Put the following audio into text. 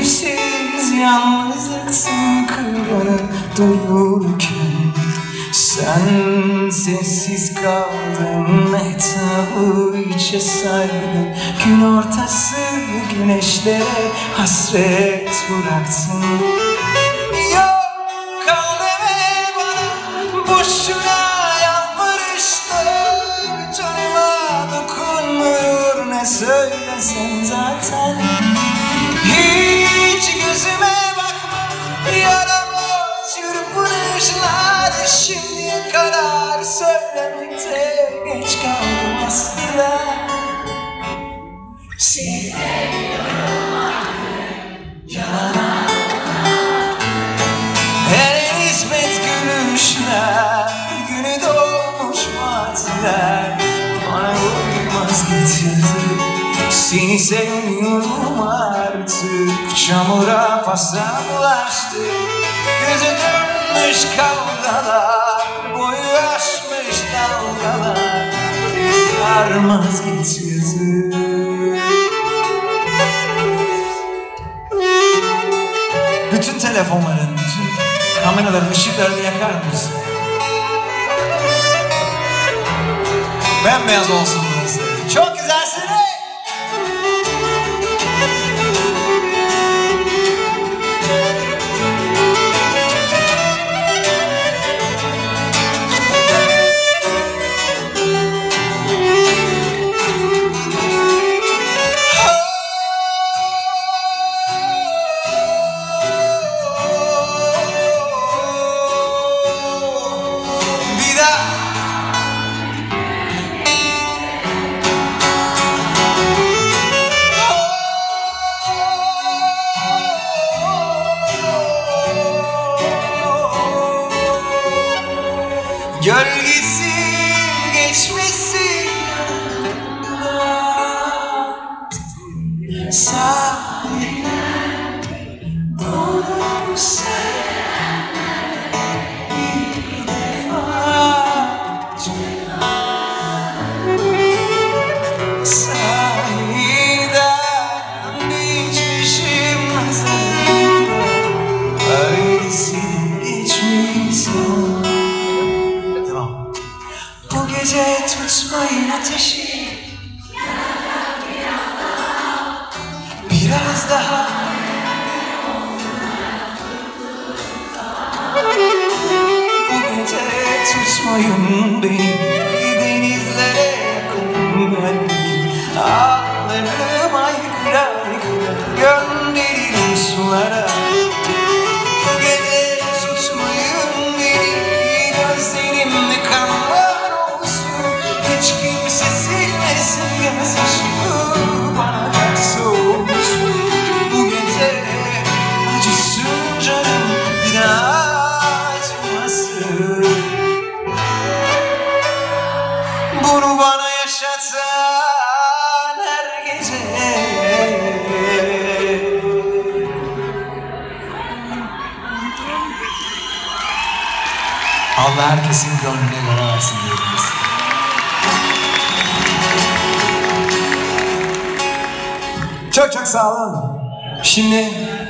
Dipsiz yalnızlıksın kırgını dururken, sen sessiz kaldın, mehtabı içe sardın. Gün ortası güneşlere hasret bıraktın. Yok kal deme bana, boşuna yalvarışlar. Canıma dokunmuyor ne söylesen zaten. Hiç gözüme bakma, yaramaz çırpınışlar. Şimdiye kadar söylemekte geç kaldım aslında. Seni seviyorum artık, yana. Her nispet gülüşler, günü doğmuş partiler bana uymaz getirdi. Seni sevmiyorum artık, çamura pasa bulaştı. Gözü dönmüş kavgalar, boyu aşmış dalgalar sarmaz getirdi. Bütün telefonların, bütün kameraların ışıklarını yakar mısın? Bembeyaz olsun burası. Çok güzelsin. Gölgesi geçmesin sahile doğru bir defa sahiden içmişim nazarında öylesine içmişim. Bu gece tutmayın ateşi, biraz daha. Bu gece tutmayın beni, denizlere yakın belki. Ağlarım aykıra aykıra, gönderirim sulara. Bu gece tutmayın beni, gözlerimde kanlar olsun. Hiç kimse silmesin gözyaşımı, bana karşı olsun. Bu gece acısın canım, bir daha acımasın. Bunu bana yaşatan her gece. Allah herkesin gönlüne göre versin diyoruz. Çok çok sağ olun. Şimdi